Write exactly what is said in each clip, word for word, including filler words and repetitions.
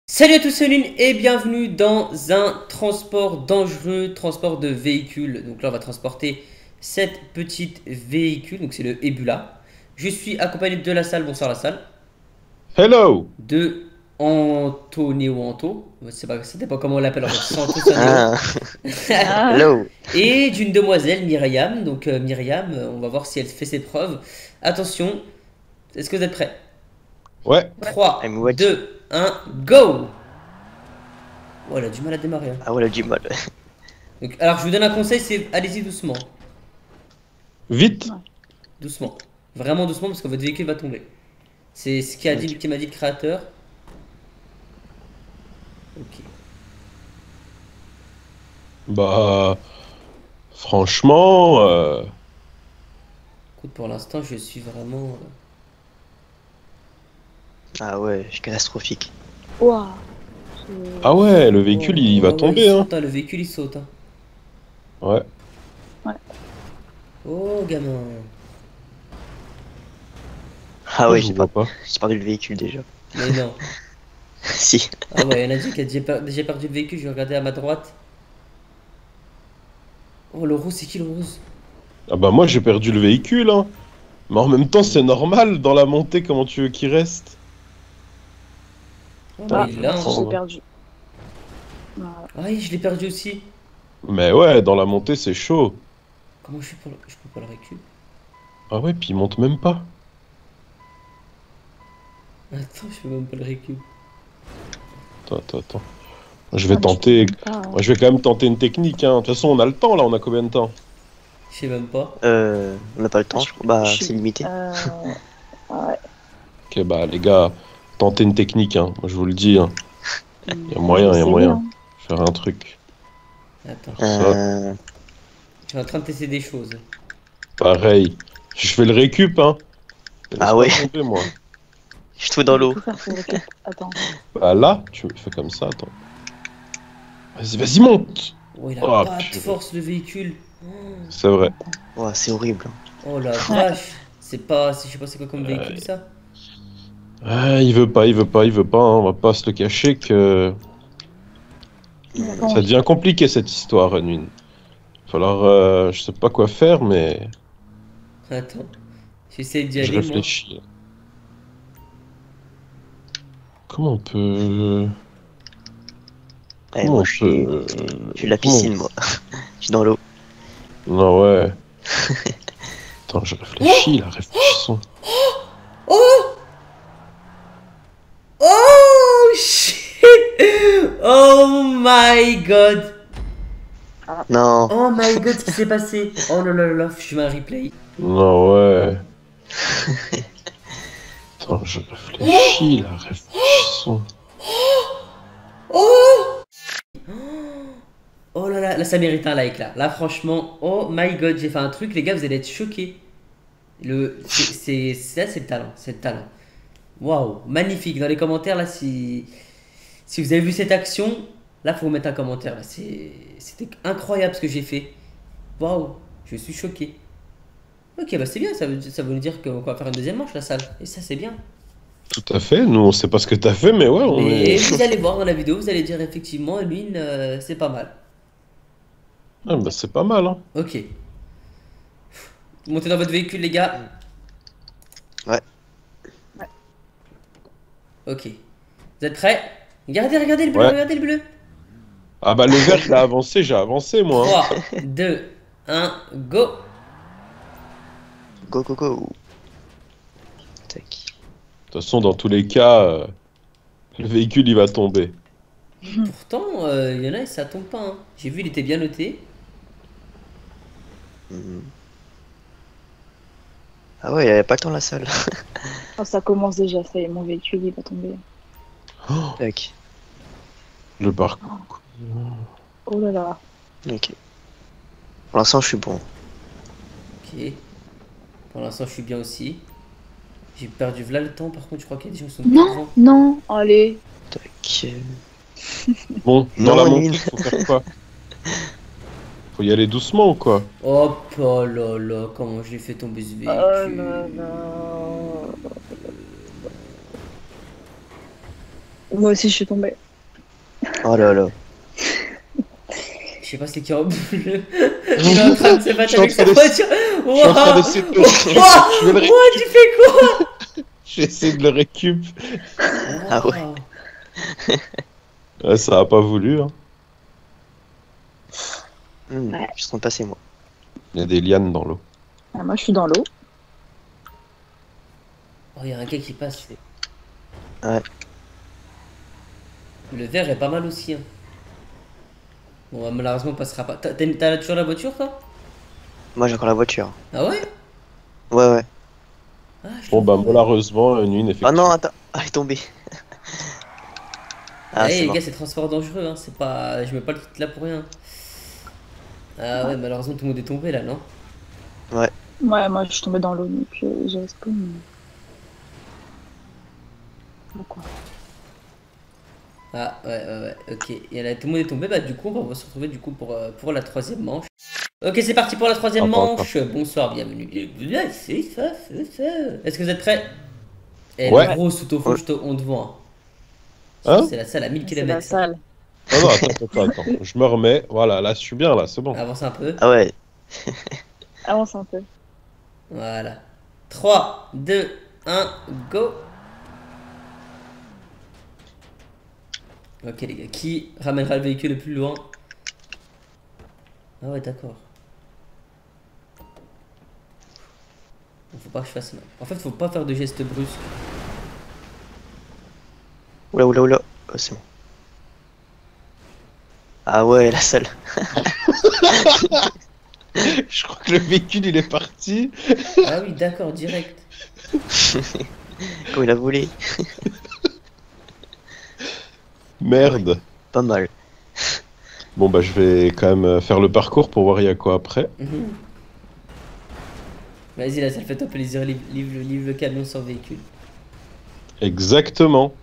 Salut à tous, c'est Lune et bienvenue dans un transport dangereux, transport de véhicules. Donc là on va transporter cette petite véhicule, donc c'est le Ebula. Je suis accompagné de la salle, bonsoir la salle. Hello! De Antonéo Anto, c'est pas, ça dépend comment on l'appelle en fait, soit Anto, soit Néo. Ah, Ah, hello. Et d'une demoiselle, Myriam. Donc euh, Myriam, euh, on va voir si elle fait ses preuves. Attention, est-ce que vous êtes prêts? Ouais, Trois, I'm watching. deux, un, go! Oh, elle a du mal à démarrer, hein. Ah ouais, du mal. Donc, alors je vous donne un conseil, c'est allez-y doucement. vite! Doucement. Vraiment doucement parce que votre véhicule va tomber. C'est ce qu'a dit, qui m'a dit le créateur. Ok. Bah, franchement, euh, Écoute, pour l'instant, je suis vraiment. euh, Ah ouais, je suis catastrophique. waouh. ah ouais, le véhicule il va Oh, ouais, tomber, il hein. saute, hein, le véhicule il saute, hein. Ouais. Oh, gamin. Ah ouais, Je j'ai vois pas... pas. j'ai perdu le véhicule déjà. Mais non. Si. Ah ouais, il y en a dit que j'ai per- j'ai perdu le véhicule, je vais regarder à ma droite. Oh, le rose, c'est qui le rose? Ah bah moi j'ai perdu le véhicule, hein. Mais en même temps c'est normal, dans la montée, comment tu veux qu'il reste? Oh, Putain, bah, Ah, il est je là, vais hein. moi aussi, j'ai prendre. perdu. Voilà. Ah oui, je l'ai perdu aussi. Mais ouais, dans la montée c'est chaud. Comment je fais pour le... Je peux pas le récup? Ah ouais, puis il monte même pas. Attends, je peux même pas le récup. Attends, attends, attends. Je vais Ah, mais je tenter... peux pas, hein. Moi, je vais quand même tenter une technique, hein. De toute façon on a le temps là, on a combien de temps? Je sais même pas. Euh, on n'a pas le temps, je crois. Bah, Je suis- c'est limité. Euh, ouais. Ok bah les gars, tentez une technique, hein. Moi je vous le dis, hein. Il Y a moyen, y a moyen. hein. Faire un truc. Attends, Euh... je suis en train de tester des choses. Pareil. Je fais le récup, hein. Laisse Ah pas ouais. tomber, moi. Je suis tout dans Je vais l'eau. tout faire pour le cap. Attends. Bah là, tu fais comme ça, attends. Vas-y, vas-y, monte! Oh, il a Oh, pas de purée. force le véhicule. C'est vrai. Ouais, c'est horrible. Oh la vache. C'est pas. c'est- Je sais pas c'est quoi comme véhicule ça. Ah, il veut pas, il veut pas, il veut pas, hein. On va pas se le cacher que Attends, ça devient compliqué cette histoire, Anune. Falloir, euh, je sais pas quoi faire, mais Attends. J'essaie d'y je aller moi. réfléchis. Comment on peut... Eh, Comment moi, on je suis... peut... je suis de la comment- piscine, moi. Je suis dans l'eau. Non, ouais. Attends, je réfléchis, là, réfléchissons. Oh shit. Oh my god. Non. Oh my god, ce qui s'est passé. Oh là là là là, je mets un replay. Non, ouais. Attends, je réfléchis, là, réfléchissons. Oh. Oh là là, là ça mérite un like là. Là franchement, oh my god, j'ai fait un truc, les gars, vous allez être choqués. Le, c'est, c'est, ça c'est le talent, c'est le talent. Waouh, magnifique. Dans les commentaires là, si, si vous avez vu cette action, là faut vous mettre un commentaire. Là, c'est, c'était incroyable ce que j'ai fait. Waouh, je suis choqué. Ok, bah c'est bien, ça veut, ça veut nous dire qu'on va faire une deuxième manche la salle. Et ça c'est bien. Tout à fait, nous on sait pas ce que t'as fait, mais ouais, on Mais est... vous allez voir dans la vidéo, vous allez dire effectivement, Lune, euh, c'est pas mal. Ah, bah, c'est pas mal, hein. Ok. Montez dans votre véhicule les gars. Ouais. Ok. Vous êtes prêts? Regardez, regardez le bleu, Ouais. regardez le bleu. Ah bah le vert il a avancé, j'ai avancé moi, hein. trois, deux, un, go. Go, go, go. Tac. De toute façon dans tous les cas, euh, le véhicule il va tomber. Pourtant, euh, il y en a, ça tombe pas, hein. J'ai vu, il était bien noté. Mhm. Ah ouais, il y avait pas le temps la salle. oh, ça commence déjà, ça y est, mon véhicule il va tomber. Oh, Tac. le parcours. Oh là là. Ok. Pour l'instant, je suis bon. Ok. Pour l'instant, je suis bien aussi. J'ai perdu là le temps, par contre, je crois qu'il y a des gens qui sont Non, devant. non, allez. Tac. Bon, dans Non, la Lune. montée, faut faire quoi? Faut y aller doucement ou quoi? Hop, oh là là, comment je l'ai fait tomber ce véhicule. Oh là là. Moi aussi, je suis tombée. Oh là là. Je sais pas c'est qui en bleu. Il est en train de se Je battre suis en avec sa train voiture. Je suis en train Wouah. d'essayer de le récup. Je vais le ré- Wouah, tu fais quoi? J'ai essayé de le récup. Ah ouais. Wouah. Ouais, ça a pas voulu. Hein. Hmm, Ouais. Je suis en train de passer, moi. Il y a des lianes dans l'eau. Ah, moi, je suis dans l'eau. Oh, il y a un gars qui passe. Ouais. Le vert est pas mal aussi. Hein. Bon, malheureusement, on passera pas. T'as t'as toujours la voiture, toi? Moi, j'ai encore la voiture. Ah ouais? Ouais, ouais. Ah, je Bon, te bah, vois. malheureusement, une une, Oh effectivement. non, attends. Ah, elle est tombée. Ah, Allez, c'est les mort. gars, c'est transport dangereux. Hein. C'est pas... Je mets pas le titre là pour rien. Ah ouais, malheureusement, tout le monde est tombé là, non? Ouais, moi, je suis tombée dans l'eau, donc euh, j'ai respawn. Pourquoi? Ah ouais, ouais, ouais, ok. Et là, tout le monde est tombé. Bah, du coup, on va se retrouver du coup pour, euh, pour la troisième manche. Ok, c'est parti pour la troisième Ah, pas encore. manche. Bonsoir, bienvenue. C'est ça, c'est ça. Est-ce que vous êtes prêts? Eh, Ouais. le gros sous au fond, Ouais. je te on te voit. Hein? C'est la salle à mille C'est la kilomètres. salle. Oh non, attends, attends, attends. Je me remets. Voilà, là, je suis bien, là, c'est bon. Avance un peu. Ah ouais. Avance un peu. Voilà. trois, deux, un, go. Ok les gars, qui ramènera le véhicule le plus loin? Ah ouais, d'accord. Bon, faut pas que je fasse mal. En fait, faut pas faire de gestes brusques. Oula, oula, oula. Oh, c'est bon. Ah ouais, la salle. Je crois que le véhicule, il est parti. Ah oui, d'accord, direct. Comme il a volé. Merde. Pas mal. Bon, bah, je vais quand même faire le parcours pour voir il y a quoi après. Mhm. Vas-y, là, ça le fait top plaisir. Livre, livre, livre le camion sans véhicule. Exactement.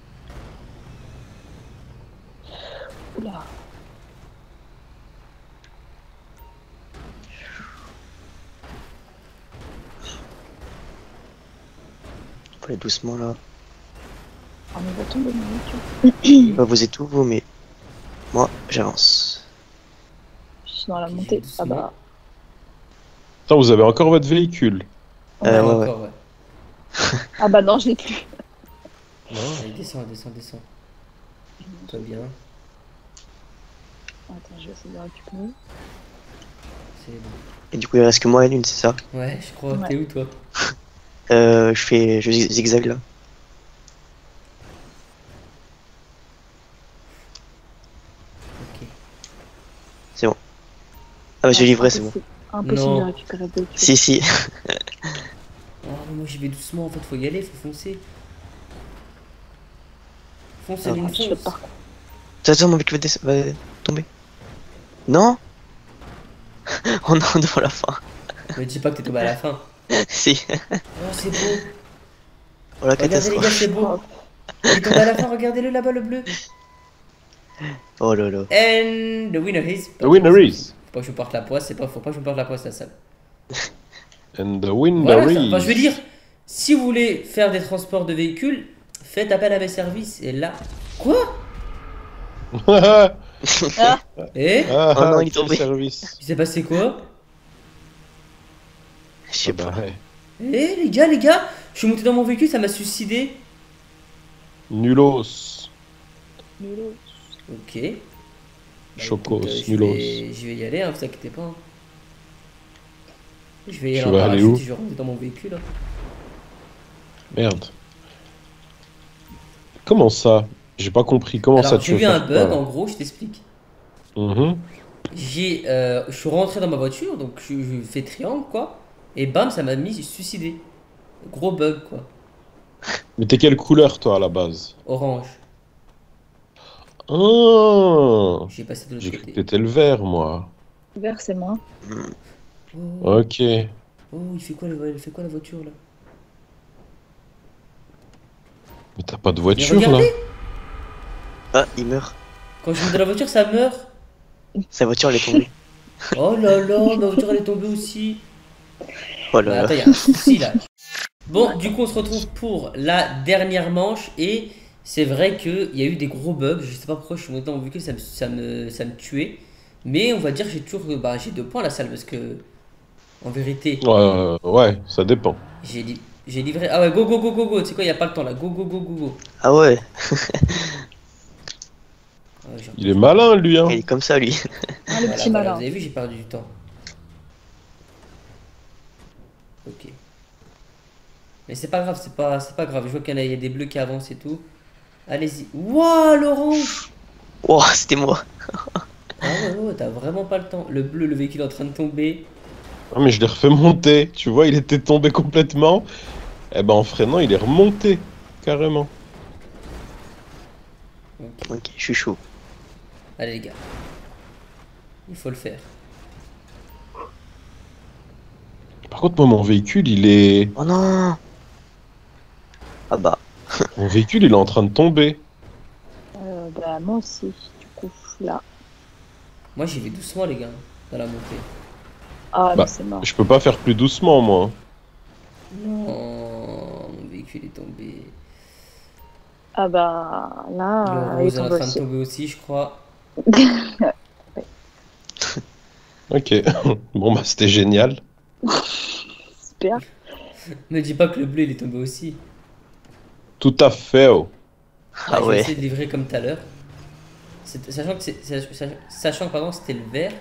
Oula. Faut aller doucement là. On va tomber dans la voiture. Bah, vous êtes où vous, mais moi j'avance. Je suis dans la Ok, montée. Ah doucement. bah. Attends, vous avez encore votre véhicule? Euh, Ah, ouais, ouais. encore, ouais. Ah bah non, je l'ai plus. Allez, descends, descends, descends. Toi bien. Attends, je vais essayer de récupérer. C'est bon. Et du coup, il reste que moi et l'une, c'est ça? Ouais, je crois. Ouais. T'es où toi? Euh, je fais. Je zig- zigzag là. Ok. C'est bon. Ah bah, j'ai livré, c'est bon. Impossible Non. de récupérer le véhicule. Si, si. Oh, moi j'y vais doucement en fait, faut y aller, faut foncer. Fonce, Ah, Céline, Je fais le fonce. parcours. Attends, mon mec va, des- va tomber. Non. Oh non, devant la fin. Me dis pas que t'es tombé à la fin. Si. Oh, c'est beau. Oh la Regardez les gars, catastrophe. c'est beau. Il est tombé à la fin, regardez-le là-bas, le bleu. Oh là là. And the winner is. The winner is. Faut pas que je me porte la poisse, c'est pas, faut pas que je me porte la poisse la salle. And the winner Voilà, ça- is. enfin, je veux dire, si vous voulez faire des transports de véhicules, faites appel à mes services. Et là. Quoi? ah, Eh? ah, Oh non, il est quel tombé. service. Il s'est passé quoi? Je sais Ah pas. bah, ouais. Eh les gars, les gars, je suis monté dans mon véhicule, ça m'a suicidé. Nulos. Nulot. Ok. Bah, Chocos, écoute, euh, je nulos. vais- Je vais y aller, hein, vous inquiétez pas. hein. Je vais y Tu aller en vas aller parachute où? et je vais rentrer dans mon véhicule. hein. Merde. Comment ça? J'ai pas compris. Comment ça Alors, tu j'ai veux eu un faire bug, quoi, en gros, je t'explique. Mhm. J'ai, euh, je suis rentré dans ma voiture, donc je, je fais triangle, quoi. Et bam, ça m'a mis suicidé. Gros bug, quoi. Mais t'es quelle couleur toi à la base? Orange. Ah, J'ai passé de l'autre j'ai cru que côté. t'étais le vert moi. Vert, c'est moi. Oh, Ok. oh, il fait quoi, le- il fait quoi la voiture, là? Mais t'as pas de Mais voiture là? regardez, Ah, il meurt. quand je monte dans la voiture, ça meurt. Sa voiture elle est tombée. Oh là là, ma voiture, elle est tombée aussi. Oh Mais là attends, là. il y a un souci là. Bon, du coup, on se retrouve pour la dernière manche et C'est vrai qu'il y a eu des gros bugs, je sais pas pourquoi je suis monté en véhicule, ça me, ça me, ça me tuait. Mais on va dire que j'ai toujours, bah, j'ai deux points à la salle parce que, en vérité, Ouais, ouais, ça dépend. j'ai li- j'ai livré. Ah ouais, go go go go go, tu sais quoi, y a pas le temps là, go go go go go. Ah ouais, Ah ouais, j'ai Il est repris. malin, lui, hein. il est comme ça lui. Ah, le Voilà, petit voilà, malin. vous avez vu, j'ai perdu du temps. Ok. Mais c'est pas grave, c'est pas, c'est pas grave, je vois qu'il y en a, il y a des bleus qui avancent et tout. Allez-y. Wouah, l'orange! Oh, c'était moi. Ah ouais, ouais, ouais, t'as vraiment pas le temps. Le bleu, le véhicule est en train de tomber. Ah, mais je l'ai refait monter. Tu vois, il était tombé complètement. Eh ben, en freinant, il est remonté. Carrément. Ok. Ok, je suis chaud. Allez les gars. Il faut le faire. Par contre, moi, mon véhicule, il est... Oh non. Ah bah, Mon véhicule, il est en train de tomber. Euh, bah, moi aussi, du coup, là. Moi j'y vais doucement les gars, dans la montée. Ah, Bah, mais c'est mort. Je peux pas faire plus doucement, moi. Non, mon véhicule est tombé. Ah bah, là, Le euh, il est rose est en tombé train de aussi. tomber aussi, je crois. Ok. Bon, bah, c'était génial. Super. Me dis pas que le bleu il est tombé aussi. Tout à fait, oh. Bah, ah je vais ouais. essayer de livrer comme tout à l'heure. C'est- Sachant que c'est- c'est- sach- sachant que pardon, c'était le vert.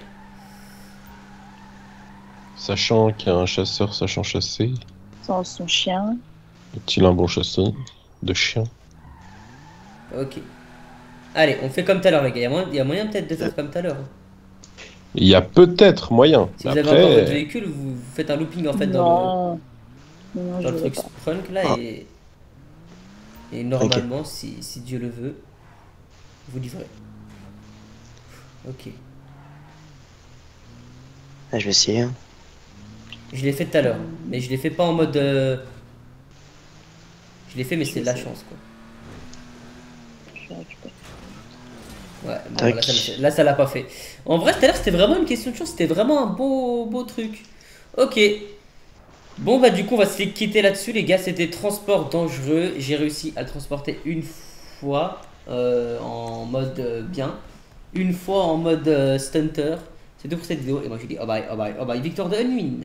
Sachant qu'il y a un chasseur sachant chasser. Sans son chien. Est-il un bon chasseur de chien? Ok. Allez, on fait comme tout à l'heure les gars. Il y a moyen, il y a moyen peut-être de faire comme tout à l'heure. Il y a peut-être moyen. Si Mais vous avez encore votre après, véhicule, vous, vous faites un looping en fait dans Non. Non, le, je dans le veux truc pas. Sprunk là Ah. et, et normalement, si, si Dieu le veut, vous livrez. Ok. Ah, je vais essayer. hein. Je l'ai fait tout à l'heure, mais je l'ai fait pas en mode. euh, Je l'ai fait, mais c'est de la chance quoi. Je vais récupérer. Ouais, bon, Tac. là, ça, l'a- là, ça l'a pas fait. En vrai, tout à l'heure, c'était vraiment une question de chance. C'était vraiment un beau, beau truc. Ok. Bon, bah, du coup, on va se quitter là-dessus, les gars. C'était transport dangereux. J'ai réussi à le transporter une fois euh, en mode euh, bien, une fois en mode euh, stunter. C'est tout pour cette vidéo. Et moi, je dis oh bye, oh bye, oh bye. Victoire de Unwin.